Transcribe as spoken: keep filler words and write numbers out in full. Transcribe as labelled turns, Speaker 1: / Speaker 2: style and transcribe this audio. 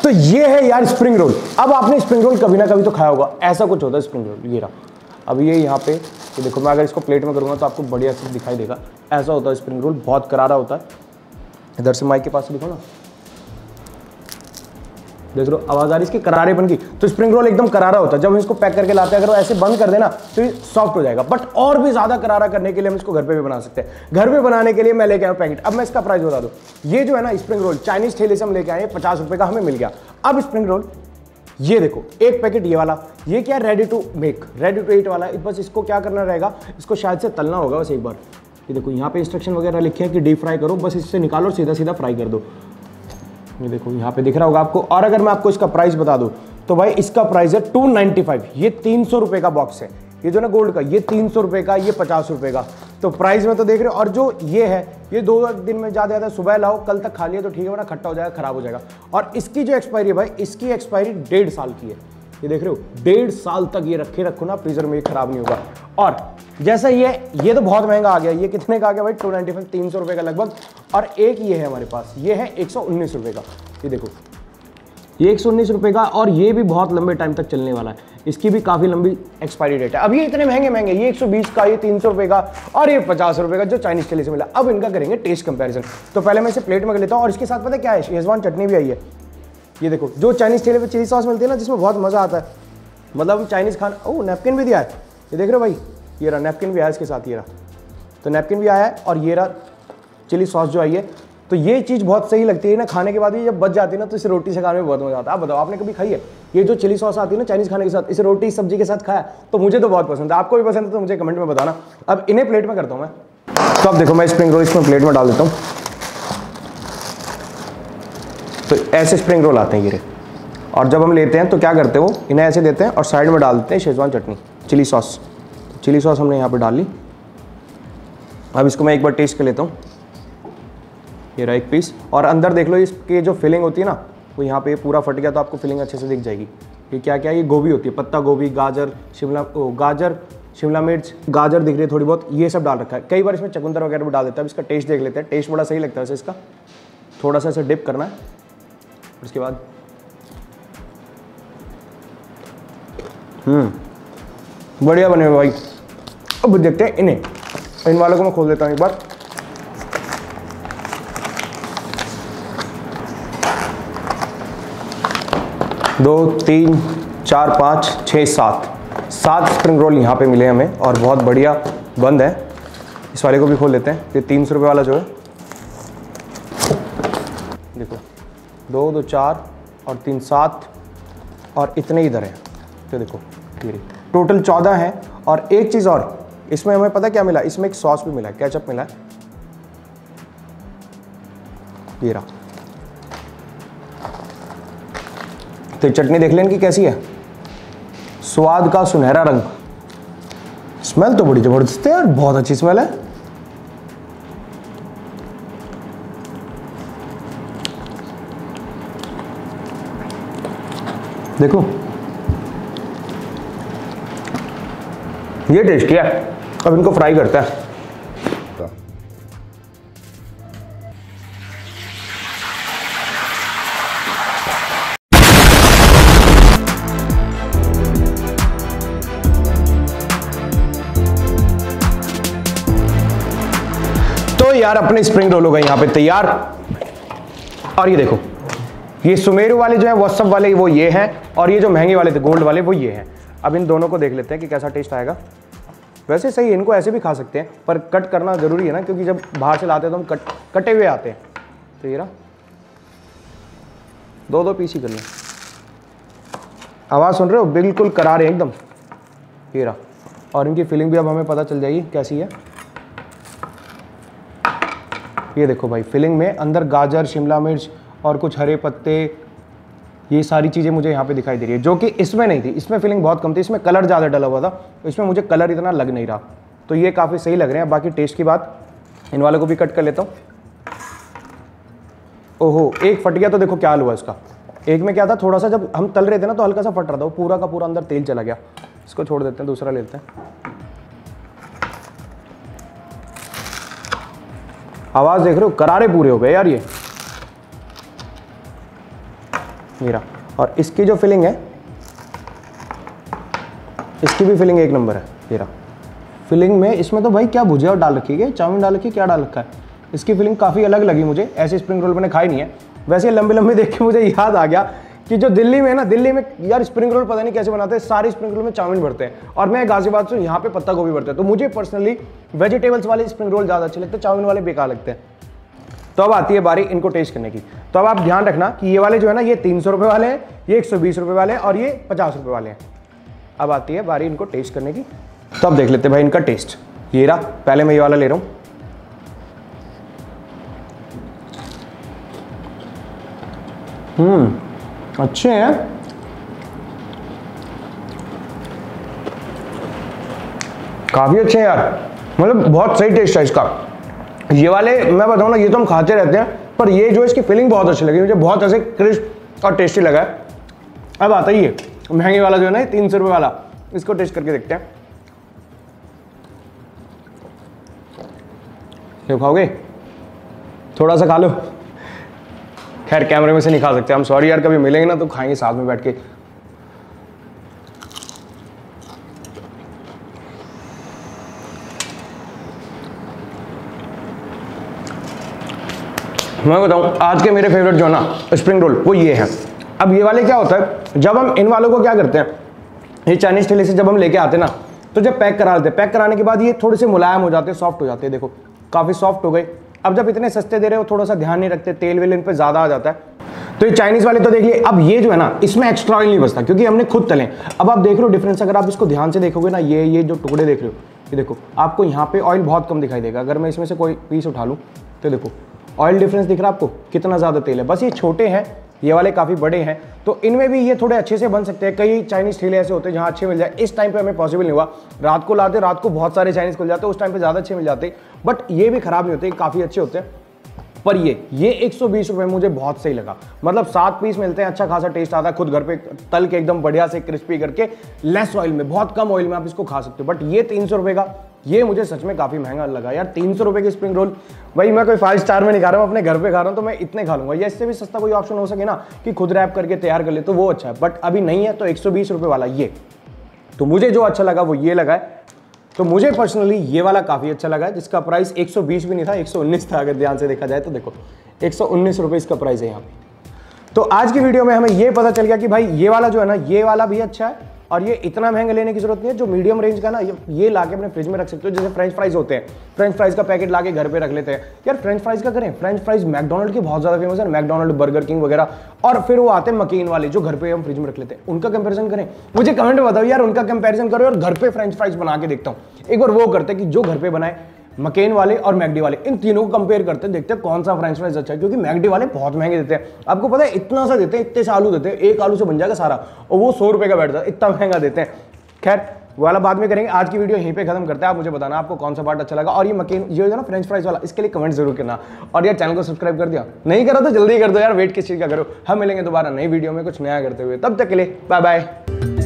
Speaker 1: तो ये है यार स्प्रिंग रोल। अब आपने स्प्रिंग रोल कभी ना कभी तो खाया होगा, ऐसा कुछ होता है स्प्रिंग रोल। ये रहा, अब ये यहाँ पे ये देखो, मैं अगर इसको प्लेट में करूँगा तो आपको बढ़िया से दिखाई देगा। ऐसा होता है स्प्रिंग रोल, बहुत करारा होता है। इधर से माइक के पास से दिखो ना, देख लो आवाज आ रही इसकी करारेपन की। तो स्प्रिंग रोल एकदम करारा होता है। जब हम इसको पैक करके लाते हैं, अगर वो ऐसे बंद कर देना तो ये सॉफ्ट हो जाएगा। बट और भी ज्यादा करारा करने के लिए हम इसको घर पे भी बना सकते हैं। घर पे बनाने के लिए मैं लेके आया पैकेट। अब मैं इसका प्राइस बता दूं, ये जो है ना स्प्रिंग रोल चाइनीज ठेले से हम लेके आए, पचास रुपए का हमें मिल गया। अब स्प्रिंग रोल ये देखो, एक पैकेट ये वाला, ये क्या ready to make, ready to eat वाला। बस इसको क्या करना रहेगा, इसको शायद से तलना होगा बस एक बार। ये देखो यहाँ पे इंस्ट्रक्शन वगैरह लिखे हैं कि डीप फ्राई करो, बस इससे निकालो और सीधा सीधा फ्राई कर दो। ये देखो यहाँ पे दिख रहा होगा आपको। और अगर मैं आपको इसका प्राइस बता दूं तो भाई इसका प्राइस है टू नाइनटी फाइव। ये तीन सौ रुपए का बॉक्स है, ये जो ना गोल्ड का, ये तीन सौ रुपए का, ये पचास रुपए का। तो प्राइस में तो देख रहे हो। और जो ये है, ये दो दिन में ज्यादा ज्यादा सुबह लाओ, कल तक खा लिया तो ठीक है, वरना खट्टा हो जाएगा, खराब हो जाएगा। और इसकी जो एक्सपायरी है भाई, इसकी एक्सपायरी डेढ़ साल की है। ये देख रहे हो, डेढ़ साल तक ये रखे रखो ना फ्रीजर में, ये खराब नहीं होगा। और जैसा ये ये तो बहुत महंगा आ गया। ये कितने का आ गया भाई, टू नाइनटी फाइव, तीन सौ रुपए का लगभग। और एक ये है हमारे पास, ये है एक सौ उन्नीस रुपए का। ये देखो, ये एक सौ उन्नीस रुपए का, और ये भी बहुत लंबे टाइम तक चलने वाला है। इसकी भी काफी लंबी एक्सपायरी डेट है। अब ये इतने महंगे महंगे, ये एक सौ बीस का, ये तीन सौ रुपए का, और ये पचास रुपए का जो चाइनीज ठेले से मिला। अब इनका करेंगे टेस्ट कंपैरिजन। तो पहले मैं इसे प्लेट में कर लेता हूँ। और इसके साथ पता क्या है, शेजवान चटनी भी आई है। ये देखो, जो चाइनीज ठेले पे चिली सॉस मिलती है ना, जिसमें बहुत मजा आता है, मतलब चाइनीज खाना। ओह, नैपकिन भी दिया है, ये देख रहे हो भाई, ये रहा नैपकिन भी आया इसके साथ। ये रहा, तो नैपकिन भी आया है, और ये रहा चिली सॉस जो आई है। तो ये चीज़ बहुत सही लगती है ना खाने के बाद। ये जब बच जाती है ना, तो इसे रोटी से खाने में बहुत मजा आता है। आप बताओ, आपने कभी खाई है ये जो चिली सॉस आती है ना चाइनीज खाने के साथ, इसे रोटी सब्जी के साथ खाया? तो मुझे तो बहुत पसंद है। आपको भी पसंद है तो मुझे कमेंट में बताना। अब इन्हें प्लेट में करता हूँ मैं। तो अब देखो, मैं स्प्रिंग रोल इसमें प्लेट में डाल देता हूँ। तो ऐसे स्प्रिंग रोल आते हैं ये। और जब हम लेते हैं तो क्या करते हैं, वो इन्हें ऐसे देते हैं और साइड में डाल देते हैं Schezwan chutney, chilli sauce. Chilli sauce हमने यहाँ पे डाल ली। अब इसको मैं एक बार टेस्ट कर लेता हूँ। ये रहा एक पीस, और अंदर देख लो इसकी जो फिलिंग होती है ना, वो यहाँ पे पूरा फट गया तो आपको फिलिंग अच्छे से दिख जाएगी। ये क्या क्या है, ये गोभी होती है, पत्ता गोभी, गाजर, शिमला ओ, गाजर, शिमला मिर्च, गाजर दिख रही है थोड़ी बहुत, ये सब डाल रखा है। कई बार इसमें चुकंदर वगैरह भी डाल देता है। अब इसका टेस्ट देख लेते हैं। टेस्ट बड़ा सही लगता है वैसे इसका। थोड़ा सा इसे डिप करना है, उसके बाद हम्म बढ़िया बने हुए भाई। अब देखते हैं इन्हें, इन वालों को मैं खोल देता हूँ एक बार। दो, तीन, चार, पाँच, छः, सात सात स्प्रिंग रोल यहाँ पे मिले हमें, और बहुत बढ़िया बंद है। इस वाले को भी खोल लेते हैं। ये तीन सौ रुपये वाला जो है, देखो, दो दो चार और तीन सात, और इतने इधर हैं। तो देखो ये टोटल चौदह है। और एक चीज़ और, इसमें हमें पता क्या मिला, इसमें एक सॉस भी मिला है, केचप मिला है। ये रहा। तो चटनी देख लें इनकी कैसी है, स्वाद का सुनहरा रंग। स्मेल तो बड़ी जबरदस्त है यार, बहुत अच्छी स्मेल है। देखो ये टेस्ट किया। अब इनको फ्राई करता है। तो यार अपने स्प्रिंग रोल हो गए यहाँ पे तैयार। और ये देखो, ये सुमेरु वाले जो है व्हाट्सएप वाले वो ये हैं, और ये जो महंगे वाले थे गोल्ड वाले वो ये हैं। अब इन दोनों को देख लेते हैं कि कैसा टेस्ट आएगा। वैसे सही है, इनको ऐसे भी खा सकते हैं, पर कट करना जरूरी है ना, क्योंकि जब बाहर से लाते हैं तो हम कट कटे हुए आते हैं। तो ये रहा, दो दो पीस ही कर लें। आवाज़ सुन रहे हो, बिल्कुल करारे एकदम। ये रहा, और इनकी फीलिंग भी अब हमें पता चल जाएगी कैसी है। ये देखो भाई, फिलिंग में अंदर गाजर, शिमला मिर्च और कुछ हरे पत्ते, ये सारी चीज़ें मुझे यहाँ पे दिखाई दे रही है, जो कि इसमें नहीं थी। इसमें फिलिंग बहुत कम थी, इसमें कलर ज़्यादा डला हुआ था, तो इसमें मुझे कलर इतना लग नहीं रहा। तो ये काफ़ी सही लग रहे हैं। बाकी टेस्ट की बात, इन वालों को भी कट कर लेता हूँ। ओहो, एक फट गया तो देखो क्या हाल हुआ इसका। एक में क्या था, थोड़ा सा जब हम तल रहे थे ना तो हल्का सा फट रहा था, वो पूरा का पूरा अंदर तेल चला गया। इसको छोड़ देते हैं, दूसरा ले लेते हैं। आवाज़ देख रहे हो, करारे पूरे हो गए यार ये। मेरा। और इसकी जो फिलिंग है, इसकी भी फिलिंग एक नंबर है। ये रहा फिलिंग में, इसमें तो भाई क्या भुजिया डाल रखी है, चाउमीन डाल रखी है, क्या डाल रखा है। इसकी फिलिंग काफ़ी अलग लगी मुझे, ऐसे स्प्रिंग रोल मैंने खाई नहीं है। वैसे लंबे लंबे देख के मुझे याद आ गया कि जो दिल्ली में है ना, दिल्ली में यार स्प्रिंग रोल पता नहीं कैसे बनाते हैं, सारी स्प्रिंग रोल में चाउमीन भरते हैं और मैं गाजियाबाद से, यहाँ पे पत्ता गोभी भरते हैं। तो मुझे पर्सनली वेजिटेबल्स वाले स्प्रिंग रोल ज़्यादा अच्छे लगते हैं, चाउमीन वाले बेकार लगते हैं। तो अब आती है बारी इनको टेस्ट करने की। तो अब आप ध्यान रखना कि ये वाले जो है ना, ये तीन सौ रुपये वाले हैं, ये एक सौ बीस रुपये वाले हैं और ये पचास रुपये वाले हैं। अब आती है बारी इनको टेस्ट करने की। तो अब देख लेते हैं भाई इनका टेस्ट। ये रहा, पहले मैं ये वाला ले रहा हूँ। हम्म अच्छे हैं, काफी अच्छे हैं यार, मतलब बहुत सही टेस्ट है इसका। ये वाले मैं बताऊँ ना, ये तो हम खाते रहते हैं, पर ये जो इसकी फीलिंग बहुत अच्छी लगी मुझे, बहुत ऐसे क्रिस्प और टेस्टी लगा है। अब आता ही है महंगे वाला जो है ना, तीन सौ रुपये वाला, इसको टेस्ट करके देखते हैं। ये खाओगे? थोड़ा सा खा लो। खैर कैमरे में से नहीं खा सकते हम, सॉरी यार, कभी मिलेंगे ना तो खाएंगे साथ में बैठ के। मैं बताऊं आज के मेरे फेवरेट जो है ना स्प्रिंग रोल, वो ये है। अब ये वाले क्या होता है, जब हम इन वालों को क्या करते हैं, ये चाइनीज ठेले से जब हम लेके आते हैं ना, तो जब पैक करा लेते हैं, पैक कराने के बाद ये थोड़े से मुलायम हो जाते हैं, सॉफ्ट हो जाते हैं। देखो काफ़ी सॉफ्ट हो गए। अब जब इतने सस्ते दे रहे हो, थोड़ा सा ध्यान नहीं रखते, तेल वेल इन पे ज़्यादा आ जाता है। तो ये चाइनीज़ वाले तो देख लिए। अब ये जो है ना, इसमें एक्स्ट्रा ऑयल नहीं बचता क्योंकि हमने खुद तले। अब आप देख रहे हो डिफरेंस, अगर आप इसको ध्यान से देखोगे ना, ये ये जो टुकड़े देख रहे हो, ये देखो आपको यहाँ पे ऑयल बहुत कम दिखाई देगा। अगर मैं इसमें से कोई पीस उठा लूँ तो देखो ऑयल डिफरेंस दिख रहा है आपको, कितना ज़्यादा तेल है। बस ये छोटे हैं, ये वाले काफ़ी बड़े हैं, तो इनमें भी ये थोड़े अच्छे से बन सकते हैं। कई चाइनीज़ ठेले ऐसे होते हैं जहाँ अच्छे मिल जाए। इस टाइम पे हमें पॉसिबल नहीं हुआ, रात को लाते, रात को बहुत सारे चाइनीज़ खुल जाते, उस टाइम पे ज़्यादा अच्छे मिल जाते, बट ये भी ख़राब नहीं होते, काफ़ी अच्छे होते हैं। पर ये ये एक सौ बीस रुपये मुझे बहुत सही लगा, मतलब सात पीस मिलते हैं, अच्छा खासा टेस्ट आता है, खुद घर पे तल के एकदम बढ़िया से क्रिस्पी करके, लेस ऑयल में, बहुत कम ऑयल में आप इसको खा सकते हो। बट ये तीन सौ रुपये का, ये मुझे सच में काफ़ी महंगा लगा यार। तीन सौ रुपये की स्प्रिंग रोल, भाई मैं कोई फाइव स्टार में नहीं खा रहा हूँ, अपने घर पे खा रहा हूँ, तो मैं इतने खा लूँगा। या इससे भी सस्ता कोई ऑप्शन हो सके ना कि खुद रैप करके तैयार कर ले, तो वो अच्छा है, बट अभी नहीं है। तो एक सौ बीस रुपये वाला ये, तो मुझे जो अच्छा लगा वो ये लगा है। तो मुझे पर्सनली ये वाला काफ़ी अच्छा लगा है, जिसका प्राइस एक सौ बीस भी नहीं था, एक सौ उन्नीस था। अगर ध्यान से देखा जाए तो देखो एक सौ उन्नीस रुपये इसका प्राइस है यहाँ पे। तो आज की वीडियो में हमें ये पता चल गया कि भाई ये वाला जो है ना, ये वाला भी अच्छा है और ये इतना महंगा लेने की जरूरत नहीं है। जो मीडियम रेंज का ना, ये, ये लाके अपने फ्रिज में रख सकते हो। जैसे फ्रेंच फ्राइज होते हैं, फ्रेंच फ्राइज का पैकेट लाके घर पे रख लेते हैं यार। फ्रेंच फ्राइज का करें, फ्रेंच फ्राइज मैकडोनल्ड के बहुत ज्यादा फेमस है, मैकडोनल्ड, बर्गर किंग वगैरह। और फिर वो आते हैं मकीन वाले जो घर पे हम फ्रिज में रख लेते हैं, उनका कंपैरिजन करें। मुझे कमेंट में बताओ यार, उनका कंपैरिजन करो और घर पे फ्रेंच फ्राइज बना के देखता हूँ। एक बार वो करते हैं कि जो घर पे बनाए, मकेन वाले और मैकडी वाले, इन तीनों को कंपेयर करते हैं, देखते हैं कौन सा फ्रेंच फ्राइज अच्छा है। क्योंकि मैकडी वाले बहुत महंगे देते हैं, आपको पता है, इतना सा देते हैं, इतने से आलू देते हैं, एक आलू से बन जाएगा सारा, और वो सौ रुपए का बैठ जाता है, इतना महंगा देते हैं। खैर वाला बाद में करेंगे, आज की वीडियो यहीं पे खत्म करते हैं। आप मुझे बताना आपको कौन सा पार्ट अच्छा लगा, और ये मकेन ये है ना फ्रेंच फ्राइज वाला, इसके लिए कमेंट जरूर करना। और यार चैनल को सब्सक्राइब कर दिया, नहीं करा तो जल्दी कर दो यार, वेट किस चीज़ का करो। हम मिलेंगे दोबारा नई वीडियो में कुछ नया करते हुए, तब तक के लिए बाय बाय।